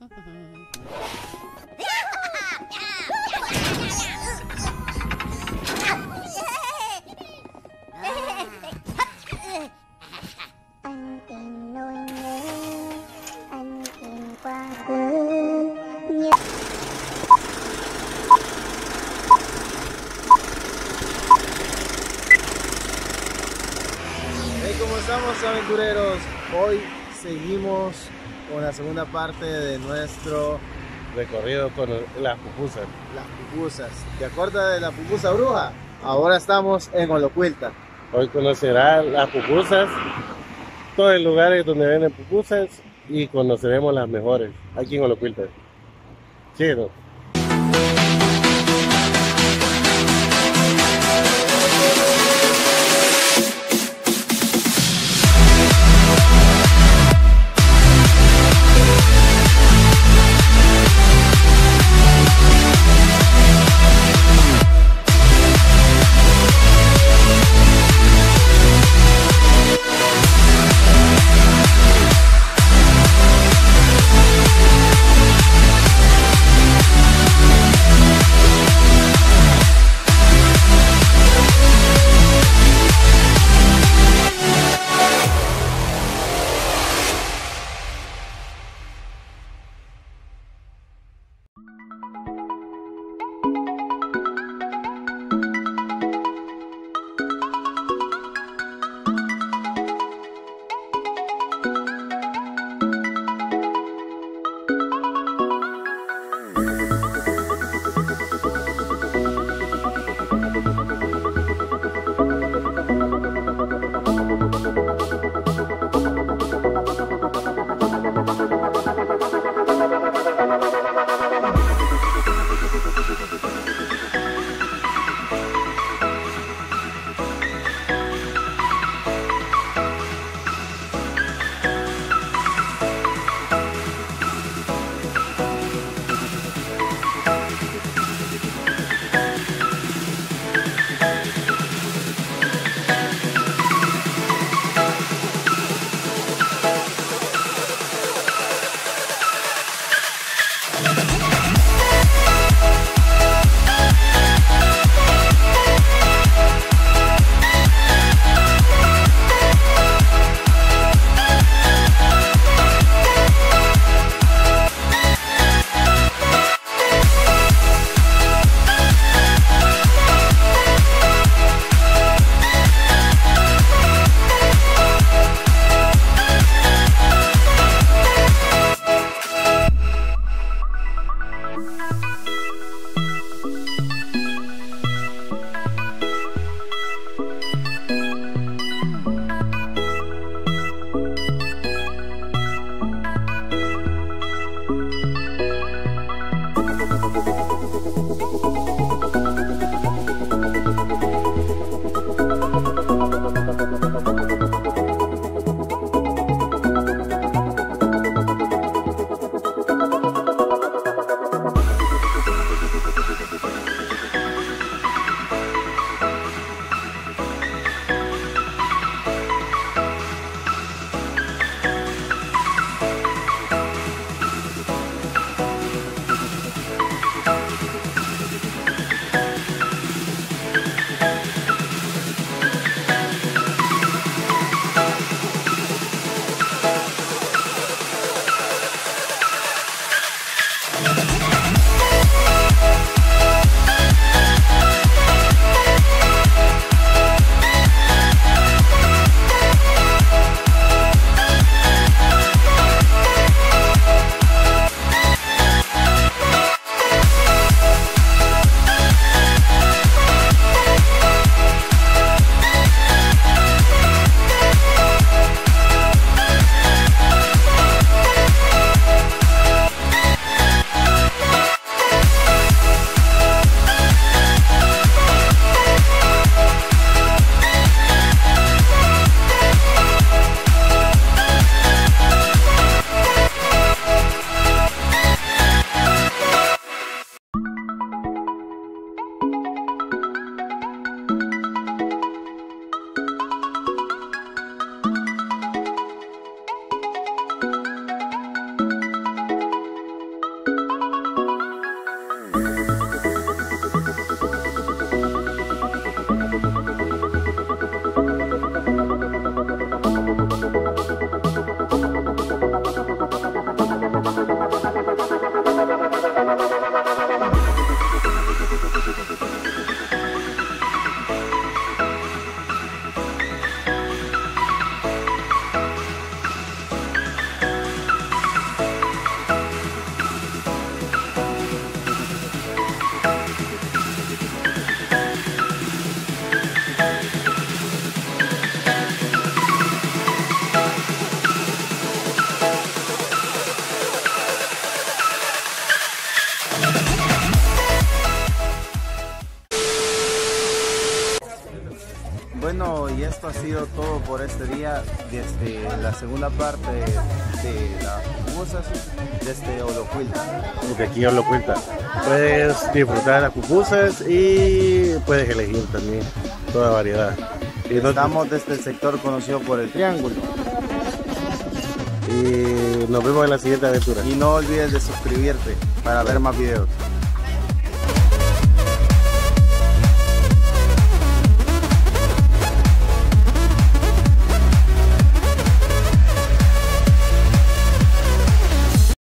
¿Cómo estamos, aventureros? Hoy seguimos con la segunda parte de nuestro recorrido con las pupusas. Las pupusas. ¿Te acuerdas de la pupusa bruja? Ahora estamos en Olocuilta. Hoy conocerás las pupusas, todos los lugares donde venden pupusas y conoceremos las mejores aquí en Olocuilta. Chido. esto ha sido todo por este día, desde la segunda parte de las pupusas, desde Olocuilta. Porque aquí en Olocuilta puedes disfrutar de las pupusas y puedes elegir también toda variedad. Y Estamos desde el sector conocido por el Triángulo. y nos vemos en la siguiente aventura. Y no olvides de suscribirte para ver más videos.